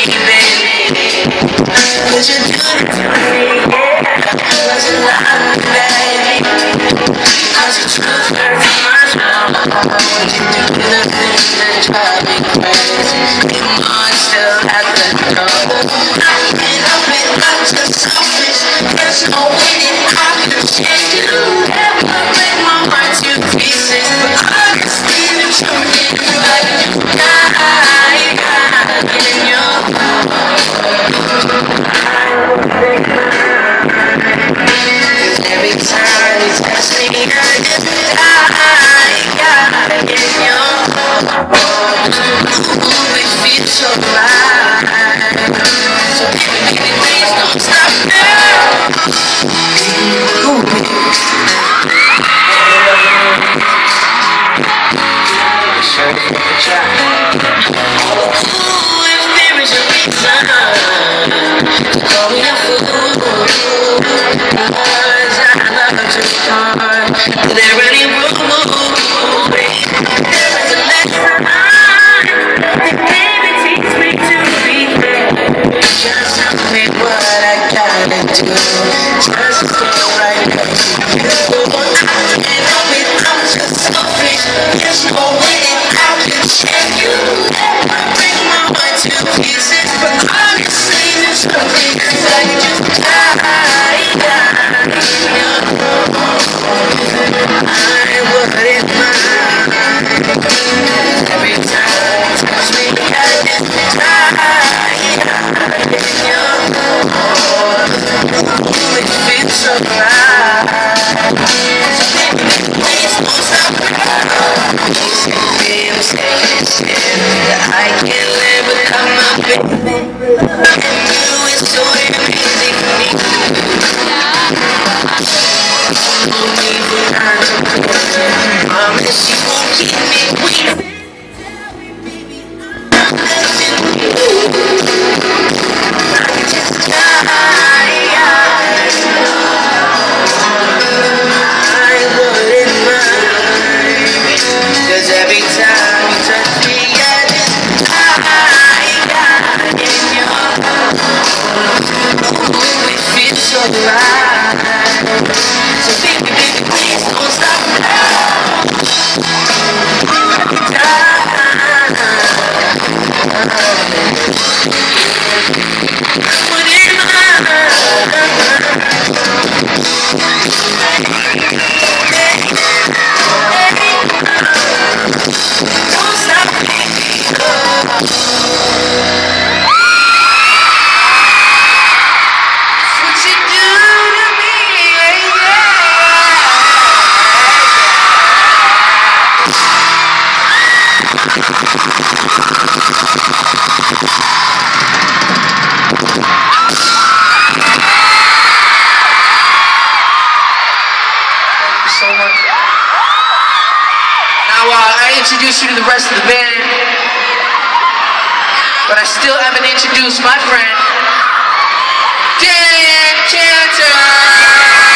What you do to me, was a lie, baby. Cause the truth hurts my soul. What you do to the things that drive me crazy? Your mind still at the door. I can't help it, I'm just selfish. There's no way that I can change you. Never break my heart to pieces, but I can see the truth in you like you die in your every time you touch me, I just die in your ooh, it feels so right. So baby, please don't stop now. Ooh, if there is a reason to call me a fool, cause I love too hard. Is there any room, baby? There is a lesson that baby teach me to be here. Just tell me what I gotta do, just to stay right next to you. I can't help it, I'm just selfish. There's no way that I can change you. I break my heart to pieces, but honestly, there's nothing cause I just die. I wouldn't mind. Every time you touch me, I just die in your ooh, it feels so right. So baby, please don't stop now. You say me, I'm saying that I can't live without my baby. And you is so amazing to me. Don't need the time to promise you won't keep me waiting. I just die. I wouldn't mind, cause every time you touch me, I just die in your ooh, it feels so right. So baby, please don't stop now. Introduce you to the rest of the band, but I still haven't introduced my friend, Dan Cantor.